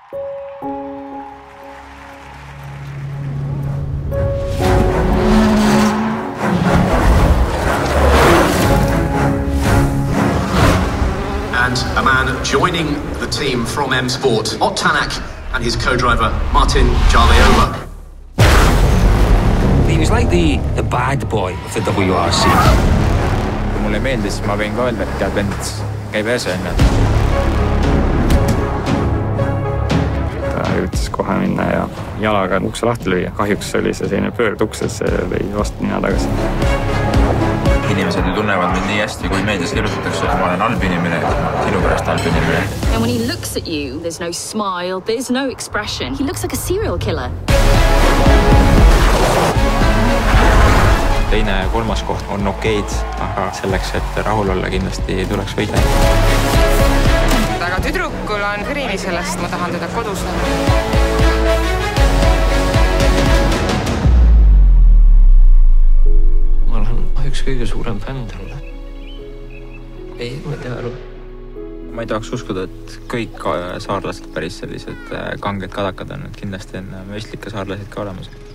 And a man joining the team from M Sport, Ott Tänak and his co-driver Martin Jarliola. He was like the bad boy of the WRC. Kui mulle meeldis, siis ma võin ka öelda, et tead vend käib ees enne. Ta üritas kohe minna ja jalaga ukse lahti lüüa. Kahjuks oli see selline pöördukses, see lõi vastu nina tagasi. Inimesed tunnevad mind nii hästi, kui meedias kirjutatakse, et ma olen halb inimene, sinu pärast halb inimene. And when he looks at you, there's no smile, there's no expression. He looks like a serial killer. Teine ja kolmas koht on okeid, aga selleks, et rahul olla kindlasti tuleks võida. Aga tüdrukul on kõrini sellest, ma tahan teda kodus näha. Ma olen üks kõige suurem fänn talle. Ei, ma ei tea aru. Ma ei tahaks uskuda, et kõik saarlased päris sellised kanged kadakad on. Kindlasti on mõistlikke saarlased ka olemas.